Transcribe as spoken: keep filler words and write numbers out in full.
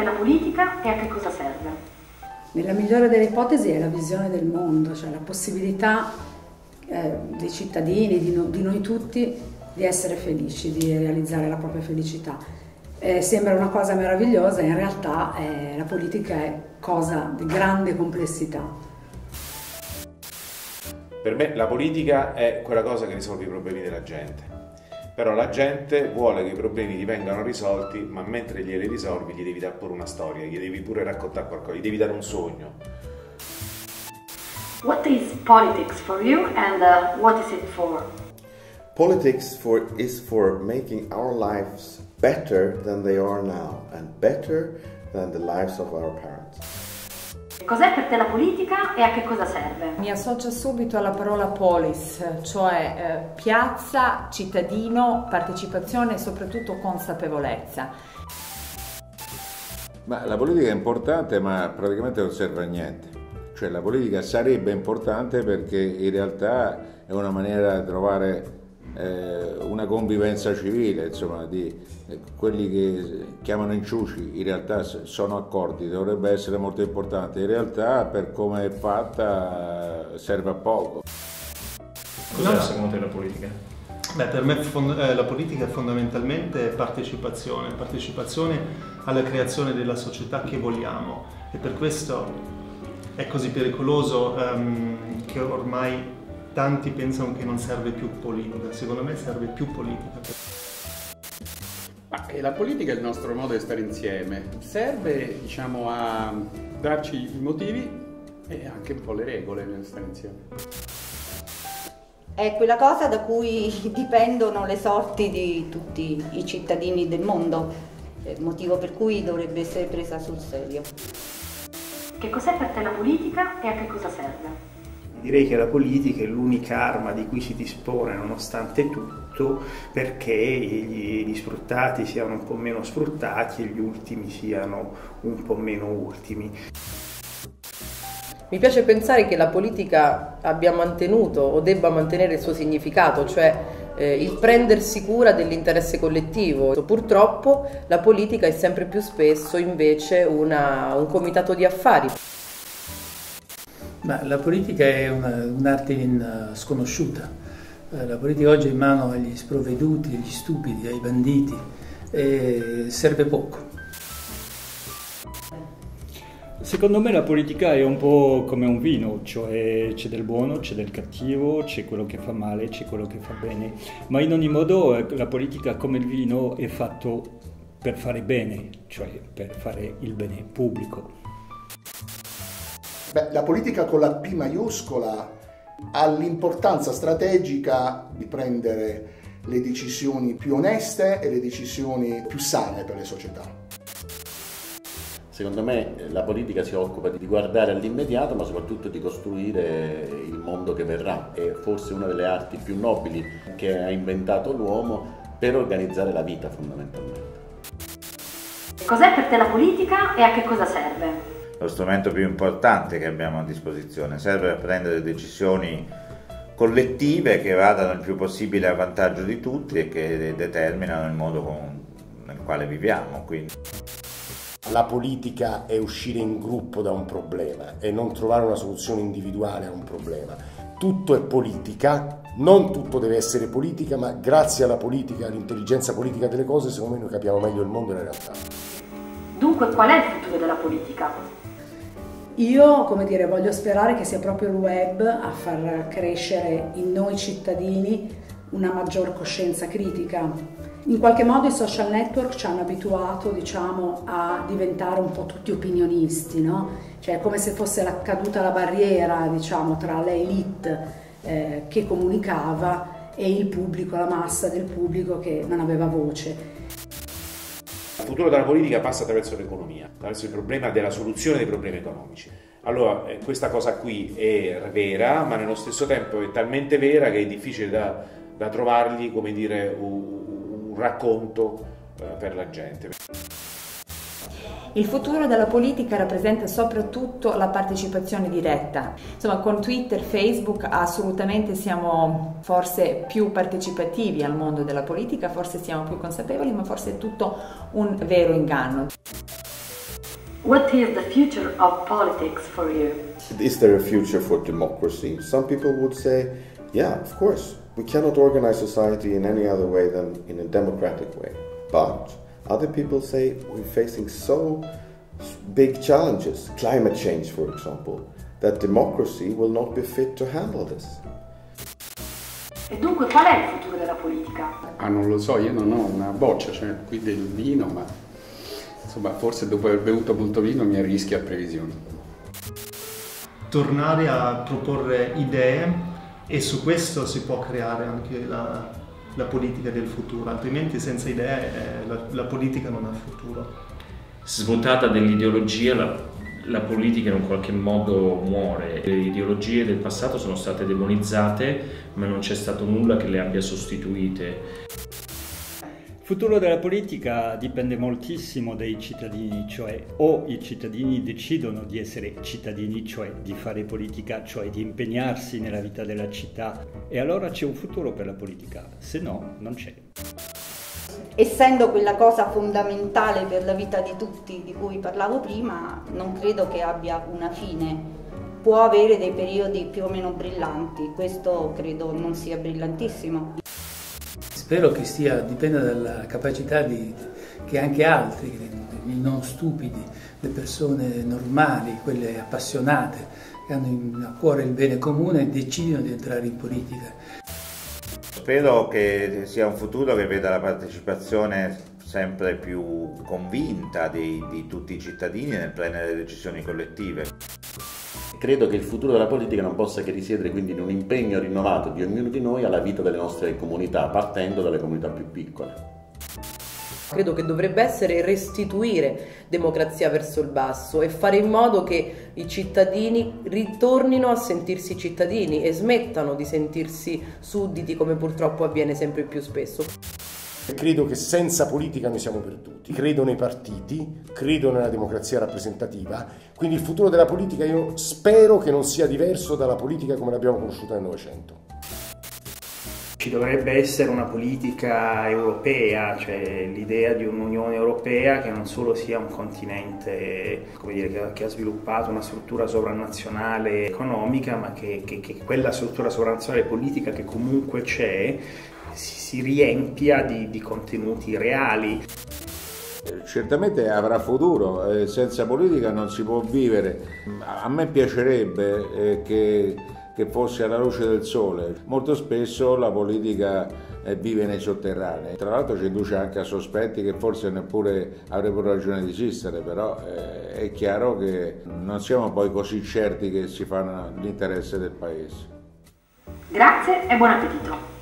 te la politica e a che cosa serve? Nella migliore delle ipotesi è la visione del mondo, cioè la possibilità eh, dei cittadini, di, no, di noi tutti, di essere felici, di realizzare la propria felicità. Eh, sembra una cosa meravigliosa, in realtà eh, la politica è cosa di grande complessità. Per me la politica è quella cosa che risolve i problemi della gente, però la gente vuole che i problemi gli vengano risolti, ma mentre glieli risolvi gli devi dare pure una storia, gli devi pure raccontare qualcosa, gli devi dare un sogno. What is politics for you and uh, what is it for? Politics for, is for making our lives better than they are now and better than the lives of our parents. Cos'è per te la politica e a che cosa serve? Mi associo subito alla parola polis, cioè eh, piazza, cittadino, partecipazione e soprattutto consapevolezza. Ma la politica è importante, ma praticamente non serve a niente. Cioè la politica sarebbe importante perché in realtà è una maniera di trovare eh, una convivenza civile, insomma, di eh, quelli che chiamano inciuci, in realtà sono accordi, dovrebbe essere molto importante. In realtà per come è fatta serve a poco. Cos'è secondo te la politica? Beh, per me eh, la politica è fondamentalmente partecipazione, partecipazione alla creazione della società che vogliamo, e per questo è così pericoloso um, che ormai tanti pensano che non serve più politica. Secondo me serve più politica. Ma la politica è il nostro modo di stare insieme, serve, diciamo, a darci i motivi e anche un po' le regole per stare insieme. È quella cosa da cui dipendono le sorti di tutti i cittadini del mondo, motivo per cui dovrebbe essere presa sul serio. Che cos'è per te la politica e a che cosa serve? Direi che la politica è l'unica arma di cui si dispone nonostante tutto, perché gli, gli sfruttati siano un po' meno sfruttati e gli ultimi siano un po' meno ultimi. Mi piace pensare che la politica abbia mantenuto o debba mantenere il suo significato, cioè eh, il prendersi cura dell'interesse collettivo. Purtroppo la politica è sempre più spesso invece una, un comitato di affari. Ma la politica è un'arte un sconosciuta. La politica oggi è in mano agli sprovveduti, agli stupidi, ai banditi, e serve poco. Secondo me la politica è un po' come un vino, cioè c'è del buono, c'è del cattivo, c'è quello che fa male, c'è quello che fa bene, ma in ogni modo la politica, come il vino, è fatto per fare bene, cioè per fare il bene pubblico. Beh, la politica con la P maiuscola ha l'importanza strategica di prendere le decisioni più oneste e le decisioni più sane per le società. Secondo me la politica si occupa di guardare all'immediato, ma soprattutto di costruire il mondo che verrà. È forse una delle arti più nobili che ha inventato l'uomo per organizzare la vita, fondamentalmente. Cos'è per te la politica e a che cosa serve? Lo strumento più importante che abbiamo a disposizione, serve per prendere decisioni collettive che vadano il più possibile a vantaggio di tutti e che determinano il modo con, nel quale viviamo. Quindi. La politica è uscire in gruppo da un problema e non trovare una soluzione individuale a un problema. Tutto è politica, non tutto deve essere politica, ma grazie alla politica, all'intelligenza politica delle cose, secondo me noi capiamo meglio il mondo e la realtà. Dunque, qual è il futuro della politica? Io, come dire, voglio sperare che sia proprio il web a far crescere in noi cittadini una maggior coscienza critica. In qualche modo i social network ci hanno abituato, diciamo, a diventare un po' tutti opinionisti, no? Cioè come se fosse la, caduta la barriera, diciamo, tra l'elite eh, che comunicava e il pubblico, la massa del pubblico che non aveva voce. Il futuro della politica passa attraverso l'economia, attraverso il problema della soluzione dei problemi economici. Allora, eh, questa cosa qui è vera, ma nello stesso tempo è talmente vera che è difficile da, da trovargli, come dire, un, un racconto eh, per la gente. Il futuro della politica rappresenta soprattutto la partecipazione diretta. Insomma, con Twitter, Facebook assolutamente siamo forse più partecipativi al mondo della politica, forse siamo più consapevoli, ma forse è tutto un vero inganno. What is the future of politics for you? Is there a future for democracy? Some people would say, yeah, of course. We cannot organize society in any other way than in a democratic way. But other people say we're facing so big challenges, climate change for example, that democracy will not be fit to handle this. E dunque qual è il futuro della politica? Ah, non lo so, io non ho una boccia, cioè qui del vino, ma insomma forse dopo aver bevuto molto vino mi arrischio a previsioni. Tornare a proporre idee e su questo si può creare anche la, la politica del futuro, altrimenti senza idee eh, la, la politica non ha futuro. Svuotata dell'ideologia la, la politica in un qualche modo muore. Le ideologie del passato sono state demonizzate ma non c'è stato nulla che le abbia sostituite. Il futuro della politica dipende moltissimo dai cittadini, cioè o i cittadini decidono di essere cittadini, cioè di fare politica, cioè di impegnarsi nella vita della città, e allora c'è un futuro per la politica, se no non c'è. Essendo quella cosa fondamentale per la vita di tutti di cui parlavo prima, non credo che abbia una fine. Può avere dei periodi più o meno brillanti, questo credo non sia brillantissimo. Spero che stia, dipenda dalla capacità di, che anche altri, i non stupidi, le persone normali, quelle appassionate, che hanno a cuore il bene comune, decidino di entrare in politica. Spero che sia un futuro che veda la partecipazione sempre più convinta di, di tutti i cittadini nel prendere decisioni collettive. Credo che il futuro della politica non possa che risiedere quindi in un impegno rinnovato di ognuno di noi alla vita delle nostre comunità, partendo dalle comunità più piccole. Credo che dovrebbe essere restituire democrazia verso il basso e fare in modo che i cittadini ritornino a sentirsi cittadini e smettano di sentirsi sudditi, come purtroppo avviene sempre più spesso. Credo che senza politica noi siamo perduti. Credo nei partiti, credo nella democrazia rappresentativa, quindi il futuro della politica io spero che non sia diverso dalla politica come l'abbiamo conosciuta nel Novecento. Ci dovrebbe essere una politica europea, cioè l'idea di un'Unione Europea che non solo sia un continente, come dire, che, ha, che ha sviluppato una struttura sovranazionale economica, ma che, che, che quella struttura sovranazionale politica che comunque c'è si, si riempia di, di contenuti reali. Certamente avrà futuro, eh, senza politica non si può vivere. A me piacerebbe eh, che, che fosse alla luce del sole. Molto spesso la politica eh, vive nei sotterranei, tra l'altro ci induce anche a sospetti che forse neppure avrebbero ragione di esistere, però eh, è chiaro che non siamo poi così certi che si fanno l'interesse del paese. Grazie e buon appetito!